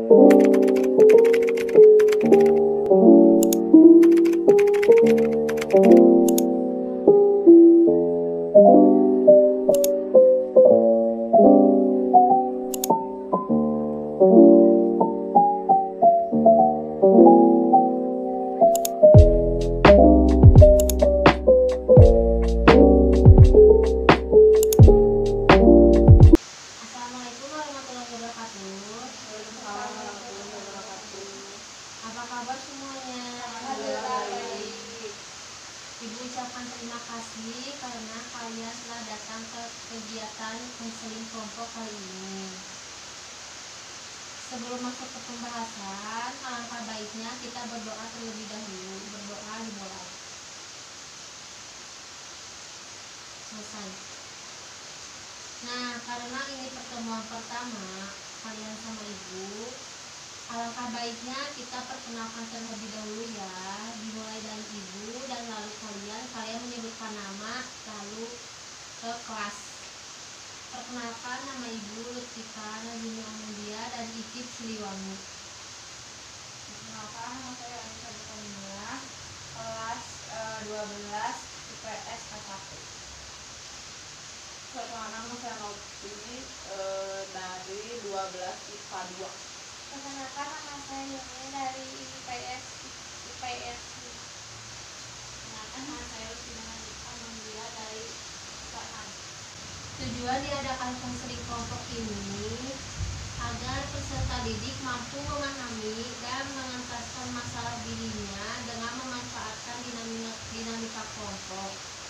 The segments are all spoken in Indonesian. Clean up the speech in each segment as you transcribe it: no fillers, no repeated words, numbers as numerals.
Ibu ucapkan terima kasih karena kalian telah datang ke kegiatan konseling kelompok kali ini. Sebelum masuk ke pembahasan, alangkah baiknya kita berdoa terlebih dahulu. Berdoa dimulai. Selesai. Nah, karena ini pertemuan pertama kalian sama ibu, alangkah baiknya kita perkenalkan terlebih dahulu ya. Dimulai dari ibu dan lalu kalian menyebutkan nama, lalu ke kelas. Perkenalkan, nama ibu Lutika Nazimi Amundia dan Ikip Siliwangi. Perkenalkan, nama saya Anissa Bukamila, kelas 12 IPS K1. Perkenalkan, nama saya Novi dari 12 IPA 2. Perkenalkan, nama saya Yuni dari IPS. Perkenalkan, nama saya Lutika Amundia dari IPA 6. Tujuan diadakan konseling kelompok ini agar peserta didik mampu memahami dan mengentaskan masalah dirinya dengan memanfaatkan dinamika kelompok,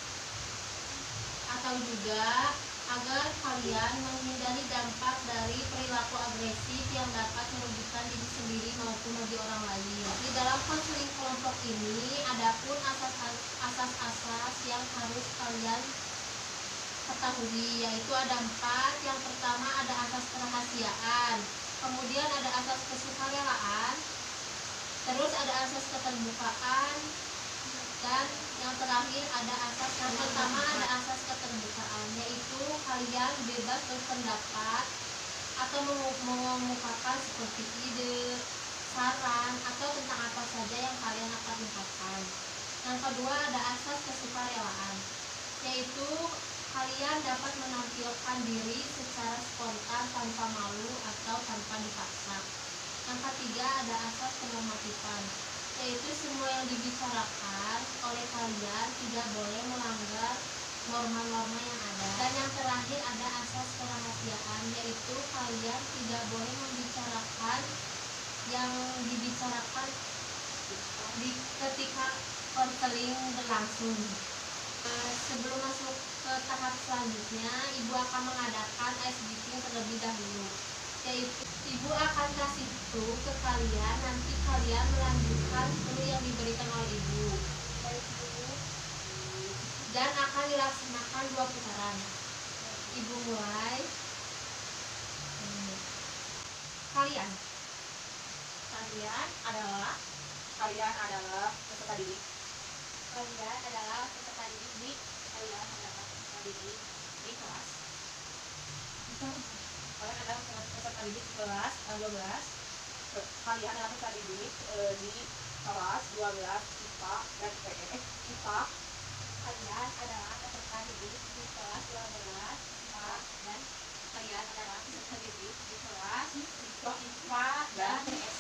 atau juga agar kalian menghindari dampak dari perilaku agresif yang dapat merugikan diri sendiri maupun bagi orang lain. Di dalam konseling kelompok ini adapun asas-asas yang harus kalian ketahui, yaitu ada 4. Yang pertama ada asas kerahasiaan, kemudian ada asas kesukarelaan, terus ada asas keterbukaan, dan yang terakhir ada asas yang pertama ada asas keterbukaan, yaitu kalian bebas berpendapat atau mengemukakan seperti ide, saran, atau tentang apa saja yang kalian akan ungkapkan. Yang kedua ada asas kesukarelaan, yaitu kalian dapat menampilkan diri secara spontan tanpa malu atau tanpa dipaksa. Yang ketiga ada asas kenormatifan, yaitu semua yang dibicarakan oleh kalian tidak boleh melanggar norma-norma yang ada. Dan yang terakhir ada asas kerahasiaan, yaitu kalian tidak boleh membicarakan yang dibicarakan ketika konseling berlangsung. Sebelum masuk ke tahap selanjutnya, ibu akan mengadakan ice breaking terlebih dahulu, yaitu ibu akan kasih clue ke kalian, nanti kalian melanjutkan clue yang diberikan oleh ibu, dan akan dilaksanakan 2 putaran. Ibu mulai. Kalian adalah peserta didik. Kalian adalah peserta didik di kelas. Kalian adalah peserta didik kelas 12. Kalian adalah peserta didik di kelas 12 IPA dan IPA. Kalian adalah peserta didik di kelas 12 IPA dan kalian adalah peserta didik di kelas IPA dan PS.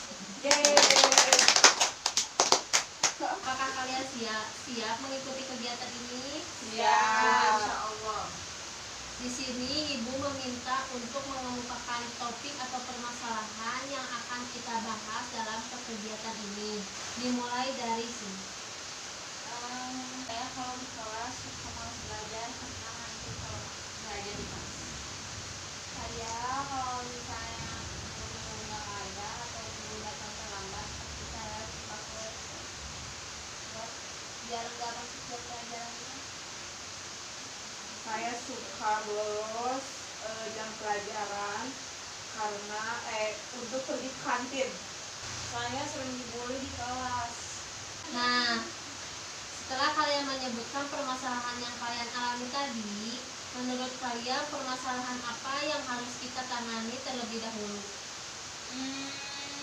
Apakah kalian siap mengikuti kegiatan ini? Siap. Insyaallah. Di sini ibu meminta untuk mengemukakan topik atau permasalahan yang akan kita bahas dalam kegiatan ini. Dimulai dari sini. Saya kalau di kelas suka malas belajar karena nanti kalau belajar di kelas. Saya kalau misalnya guru nggak ada atau guru datang terlambat, pasti saya pakai biar nggak masuk jam pelajarannya. Saya suka bolos jam pelajaran karena untuk pergi ke kantin. Saya sering dibully di kelas. Nah, setelah kalian menyebutkan permasalahan yang kalian alami tadi, menurut kalian permasalahan apa yang harus kita tangani terlebih dahulu?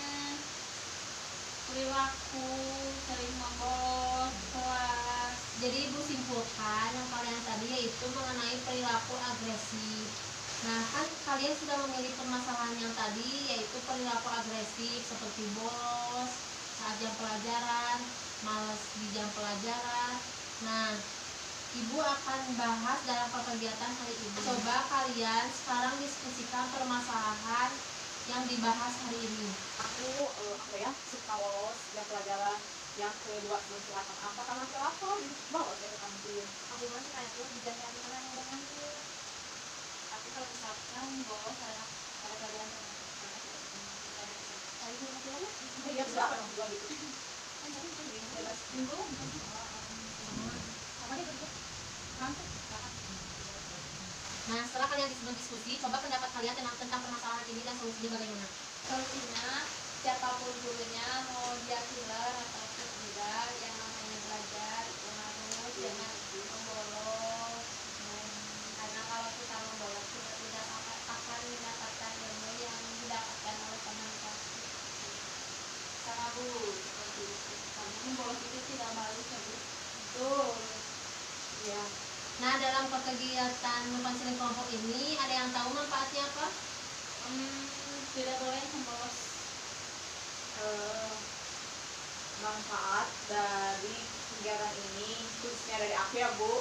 perilaku sering membolos kelas. Jadi ibu simpulkan yang kalian tadi yaitu mengenai perilaku agresif. Nah, kan kalian sudah memilih permasalahan yang tadi yaitu perilaku agresif seperti bolos saat jam pelajaran, malas di jam pelajaran. Nah, ibu akan bahas dalam kegiatan hari ini. Coba kalian sekarang diskusikan permasalahan yang dibahas hari ini. Aku suka bolos jam pelajaran. Yang kedua menceritakan apa karena kenapa bolos ya ke kantin. Aku masih kayak tuh di jam yang mana udah ngantuk. Tapi kalau misalkan bolos ada pelajaran tadi cuma kira Iya sudah apa juga gitu. kan tadi itu jelas minggu sama dia berikut ngantuk. Nah, setelah kalian diskusi, coba pendapat kalian tentang permasalahan ini dan solusinya bagaimana? Solusinya siapapun gurunya mau dia killer ataupun tidak, yang namanya belajar itu harus jangan membolos. Karena kalau kita membolos kita tidak akan mendapatkan ilmu yang didapatkan oleh komunikasi. Sangat bagus seperti itu. Karena membolos itu tidak bagus ya Bu. Betul. Iya. Nah, dalam kegiatan konseling kelompok ini ada yang tahu manfaatnya apa? Tidak boleh membolos. Manfaat dari kegiatan ini khususnya dari aku ya Bu.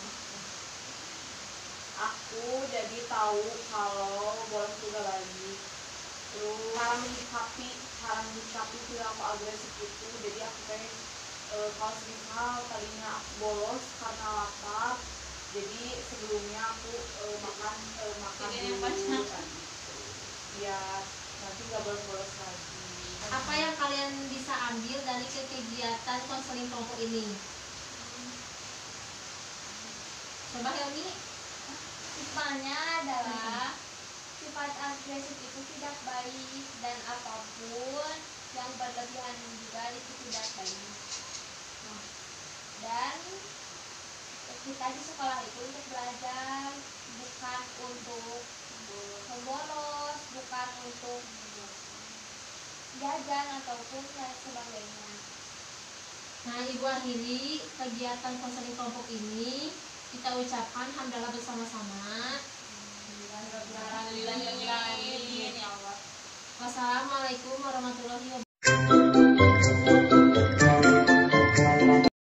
Aku jadi tahu kalau bolos juga lagi. Terus cara menyikapi perilaku agresif itu. Jadi aku pengen kalau misal tadinya aku bolos karena lapar, jadi sebelumnya aku makan Ini yang dulu. banyak. Ya nanti nggak bolos lagi. Apa yang kalian bisa ambil dari kegiatan konseling kelompok ini? Coba Helmi. Hikmahnya adalah sifat agresif itu tidak baik dan apapun yang berlebihan juga itu tidak baik. Dan kita di sekolah itu untuk belajar, bukan untuk membolos, bukan untuk jajan ataupun lain sebagainya. Nah, ibu akhiri kegiatan konseling kelompok ini. Kita ucapkan hamdalah bersama-sama. Alhamdulillahirobbilalamin ya Allah. Wassalamualaikum warahmatullahi wabarakatuh.